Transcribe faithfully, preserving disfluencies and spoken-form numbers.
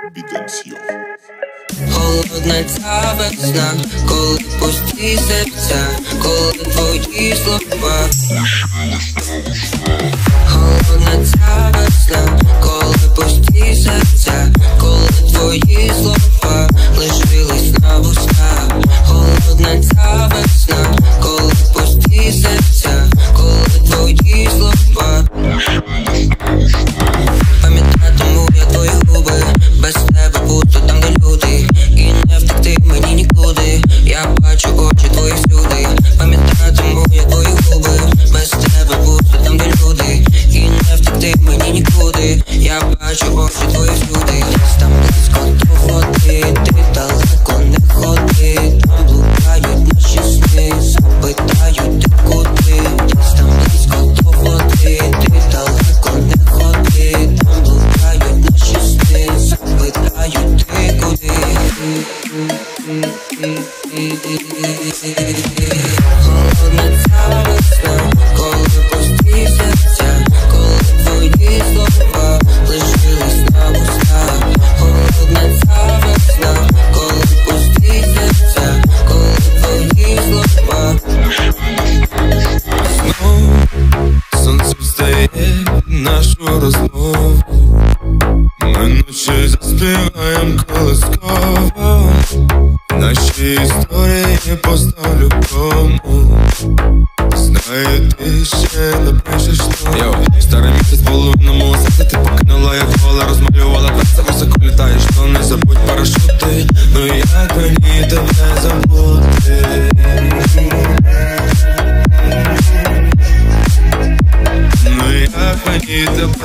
Біденсіо. Холодна ця весна, коли пусті серця, коли твої слова. Холодна ця весна, коли пусті серця, коли твої слова лишились на вустах. Холодна ця весна, коли пусті серця, коли твої слова. Пам'ятатиму я твої губи, без тебе буду там, де люди, і не втекти мені нікуди. Я бачу очі твої всюди. Пам'ятатиму я твої губи, без тебе буду там, де люди, і не втекти мені нікуди. Я бачу очі твої всюди. Десь там близько до води, ти далеко не ходи. Там блукають наші сни, запитають ти куди. Десь там близько до води, ти далеко не ходи. Там блукають наші сни, запитають ти куди. Холодна ця весна, коли пусті серця, коли твої слова лишились на вустах. Холодна ця весна, коли пусті серця, коли твої слова. Знову сонце встає нашу розмову. Ми ночі заспіваєм колисково. Наші історії поставлю кому. Знаю, ти ще напишеш то. Йоу, старий місяць половинному серце ти покинула, як гола розмалювала. Так само високо літаєш, то не забудь парашути. Ну як мені тебе забути? Ну як мені тебе